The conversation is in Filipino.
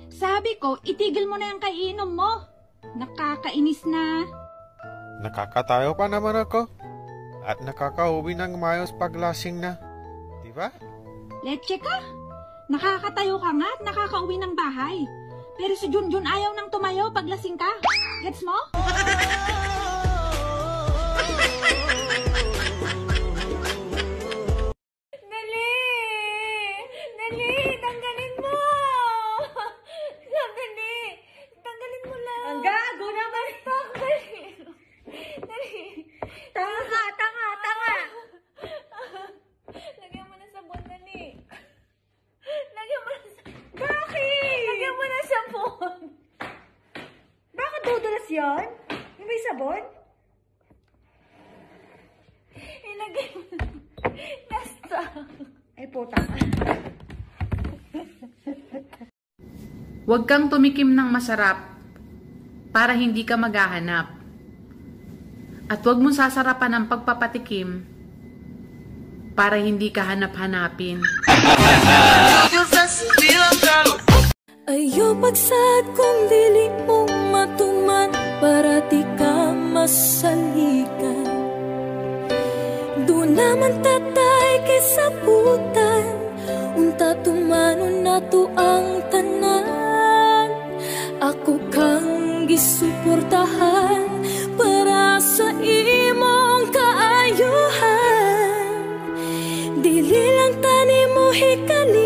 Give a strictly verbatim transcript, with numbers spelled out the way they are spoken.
Sabi ko, itigil mo na yung kainom mo. Nakakainis na. Nakakatayo pa naman ako. At nakakauwi ng mayos paglasing na. Diba? Leche ka? Nakakatayo ka nga at nakakauwi ng bahay. Pero si Junjun ayaw nang tumayo paglasing ka. Gets mo? Dali! Dali! Tanggalin mo! Dali! Tanggalin mo lang! Ang gago naman! Tanggalin! Dali! Tanga ka! Tanga! Tanga! Lagyan mo na sabon, dali! Lagyan mo na sabon! Bakit? Lagyan mo na sabon! Bakit dudulas yun? Yung may sabon? Ilagay mo na. Nasta. Ay, puta. Huwag kang tumikim ng masarap para hindi ka maghahanap. At huwag mong sasarapan ng pagpapatikim para hindi ka hanap-hanapin. Ayo pagsad kung dili mo matuman para di ka masalikan. Doon naman tatay kay sabutan, unta tumanon na to ang tanan. Ako kang gisuportahan para sa imong kaayuhan. Dili lang tani mo hikali